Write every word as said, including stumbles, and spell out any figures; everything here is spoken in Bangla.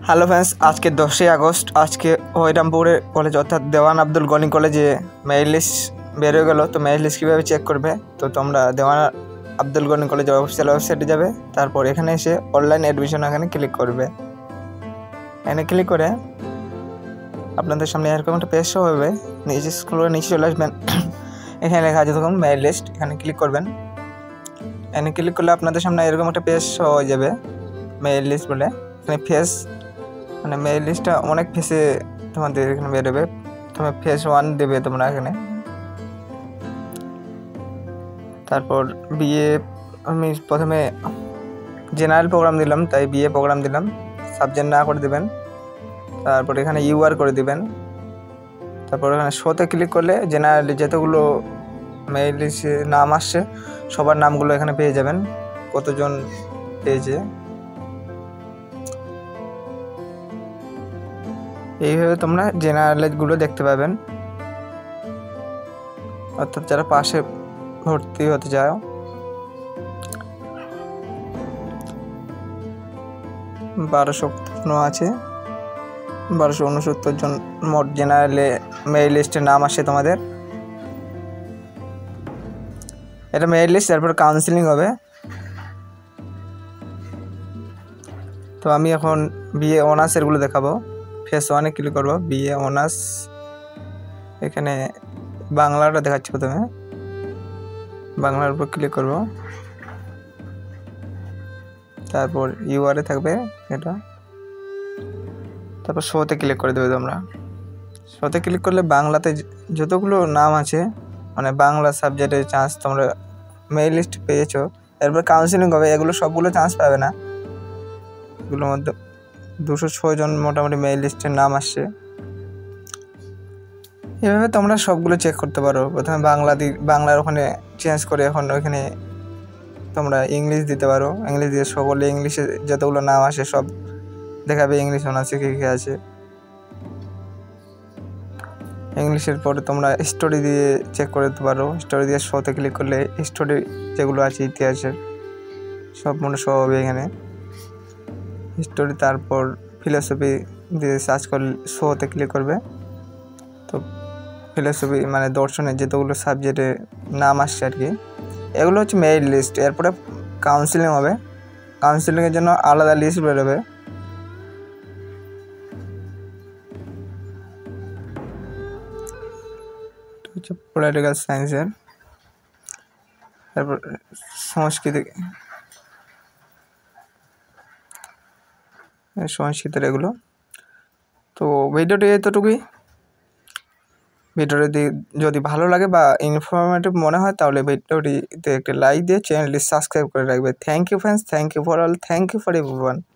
হ্যালো ফ্রেন্ডস, আজকে দশই আগস্ট আজকে হরিরামপুরে কলেজ অর্থাৎ দেওয়ান আব্দুল গনি কলেজে মেরিট লিস্ট বের হয়ে গেল। তো মেরিট লিস্ট কীভাবে চেক করবে, তো তোমরা দেওয়ান আব্দুল গনি কলেজের অফিসিয়াল ওয়েবসাইটে যাবে, তারপর এখানে এসে অনলাইন অ্যাডমিশন এখানে ক্লিক করবে। এখানে ক্লিক করে আপনাদের সামনে এরকম একটা পেজ শো হবে, নিচে স্ক্রল করে নিচে চলে আসবেন। এখানে লেখা আছে তখন মেরিট লিস্ট, এখানে ক্লিক করবেন। এখানে ক্লিক করলে আপনাদের সামনে এরকম একটা পেজ শো হয়ে যাবে মেরিট লিস্ট বলে। এখানে ফেস মানে মেরিট লিস্টটা অনেক ফেসে তোমাদের এখানে বেরোবে। তুমি ফেস ওয়ান দেবে তোমরা এখানে। তারপর বিএ আমি প্রথমে জেনারেল প্রোগ্রাম দিলাম, তাই বিএ প্রোগ্রাম দিলাম, সাবজেক্ট না করে দেবেন। তারপর এখানে ইউআর করে দিবেন। তারপর এখানে শোতে ক্লিক করলে জেনারেল যতগুলো মেরিট লিস্টে নাম আসছে সবার নামগুলো এখানে পেয়ে যাবেন, কতজন পেয়েছে। এইভাবে তোমরা জেনারেলগুলো দেখতে পাবেন, অর্থাৎ যারা পাশে ভর্তি হতে চাও। বারোশো আছে বারোশো উনসত্তর জন মোট জেনারেলে মেরিট লিস্টের নাম আসে তোমাদের। এটা মেরিট লিস্ট, তারপর কাউন্সিলিং হবে। তো আমি এখন বিএ অনার্সেরগুলো দেখাবো। ফেস ওয়ানে ক্লিক করবো, বিএ অনার্স। এখানে বাংলাটা দেখাচ্ছি, প্রথমে বাংলার উপর ক্লিক করব। তারপর ইউআরে থাকবে এটা, তারপর শোতে ক্লিক করে দেবে তোমরা। শোতে ক্লিক করলে বাংলাতে যতগুলো নাম আছে মানে বাংলা সাবজেক্টের চান্স তোমরা মেরিট লিস্ট পেয়েছো। এরপর কাউন্সিলিং হবে, এগুলো সবগুলো চান্স পাবে না। এগুলোর মধ্যে দুশো ছয় জন মোটামুটি মেরিট লিস্টের নাম আসছে। এভাবে তোমরা সবগুলো চেক করতে পারো। প্রথমে বাংলা দি বাংলার ওখানে চেঞ্জ করে এখন ওইখানে তোমরা ইংলিশ দিতে পারো। ইংলিশ দিয়ে সকলে ইংলিশে যতগুলো নাম আসে সব দেখাবে, ইংলিশ অনার্সে কী কী আছে। ইংলিশের পরে তোমরা স্টোরি দিয়ে চেক করে দিতে পারো। স্টোরি দিয়ে শোতে ক্লিক করলে স্টোরি যেগুলো আছে ইতিহাসের সব মনে শো হবে এখানে স্টোরি। তারপর ফিলোসফি দিয়ে সার্চ করলে শোতে ক্লিক করবে। তো ফিলোসফি মানে দর্শনের যেতগুলো সাবজেক্টে নাম আসছে আর কি, এগুলো হচ্ছে মেরিট লিস্ট। এরপরে কাউন্সিলিং হবে, কাউন্সিলিংয়ের জন্য আলাদা লিস্ট বেরোবে। হচ্ছে পলিটিক্যাল সায়েন্সের, তারপর সংস্কৃতি সংস্কৃতের এগুলো। তো ভিডিওটি এতটুকুই। ভিডিওটি যদি ভালো লাগে বা ইনফরমেটিভ মনে হয় তাহলে ভিডিওটিতে একটা লাইক দিয়ে চ্যানেলটি সাবস্ক্রাইব করে রাখবে। Thank you friends, thank you for all, thank you for everyone.